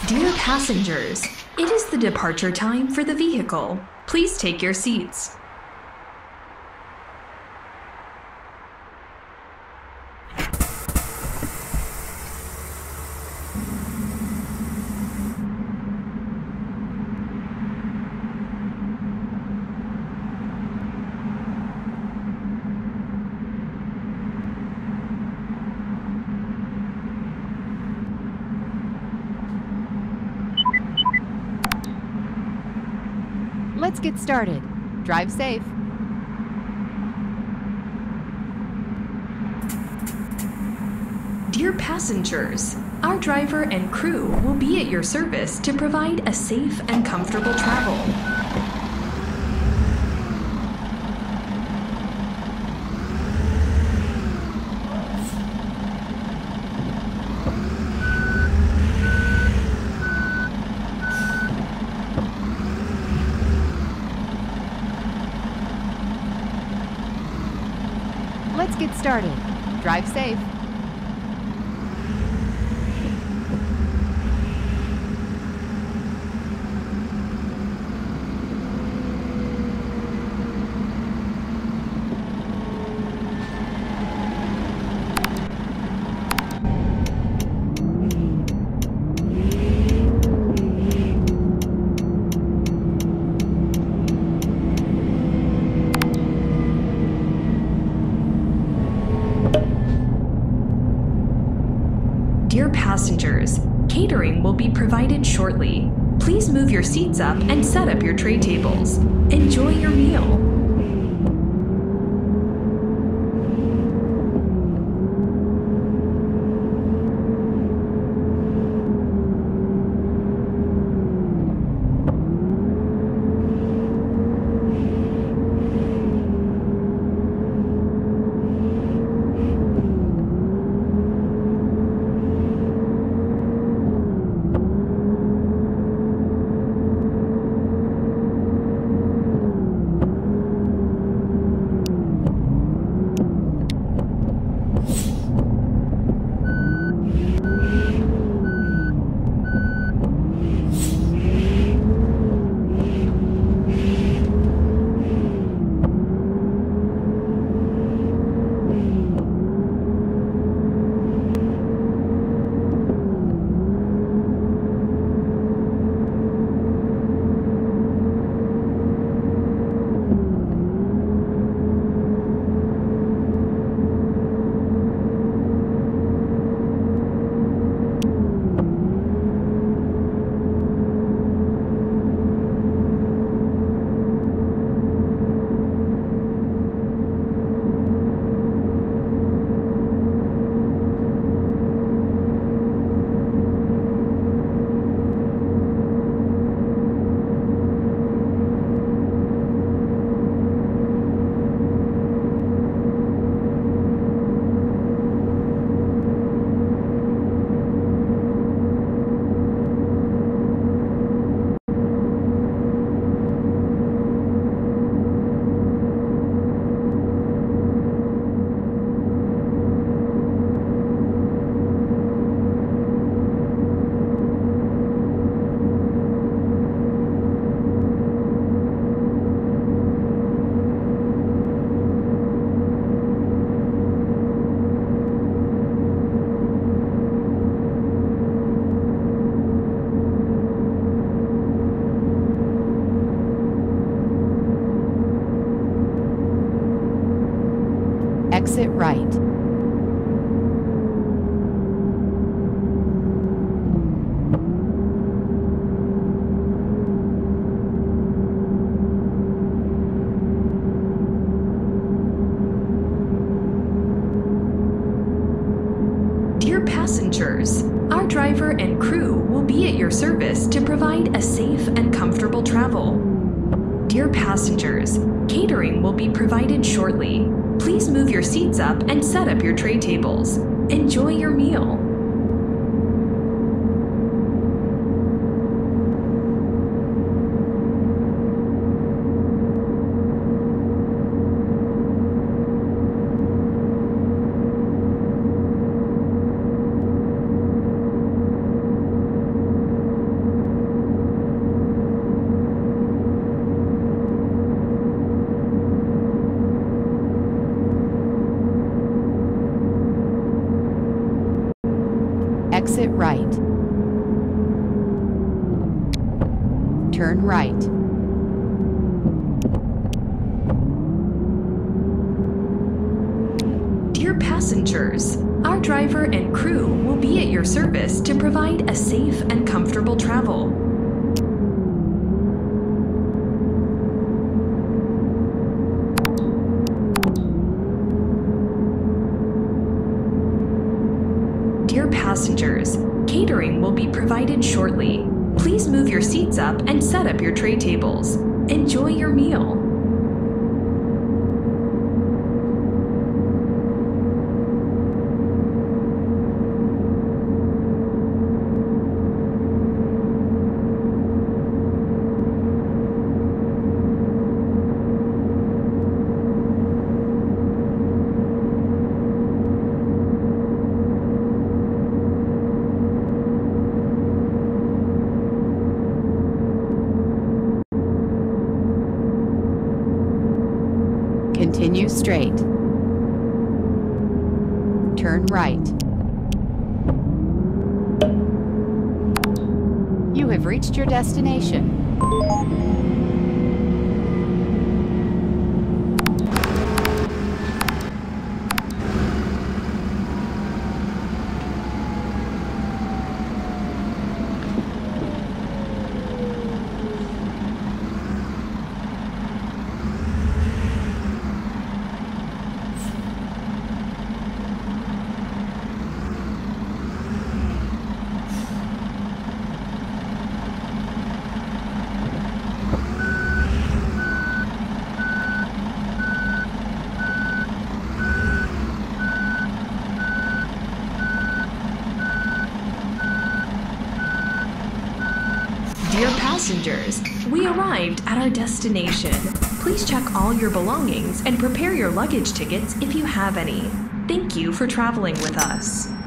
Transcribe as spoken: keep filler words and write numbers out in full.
Dear passengers, it is the departure time for the vehicle. Please take your seats. Let's get started. Drive safe. Dear passengers, our driver and crew will be at your service to provide a safe and comfortable travel. Let's get started. Drive safe. Dear passengers, catering will be provided shortly. Please move your seats up and set up your tray tables. Enjoy your meal. Exit right. Dear passengers, our driver and crew will be at your service to provide a safe and comfortable travel. Dear passengers, catering will be provided shortly. Please move your seats up and set up your tray tables. Enjoy your meal. Turn right. Dear passengers, our driver and crew will be at your service to provide a safe and comfortable travel. Dear passengers, catering will be provided shortly. Please move your seats up and set up your tray tables. Enjoy your meal. Continue straight. Turn right. You have reached your destination. Dear passengers, we arrived at our destination. Please check all your belongings and prepare your luggage tickets if you have any. Thank you for traveling with us.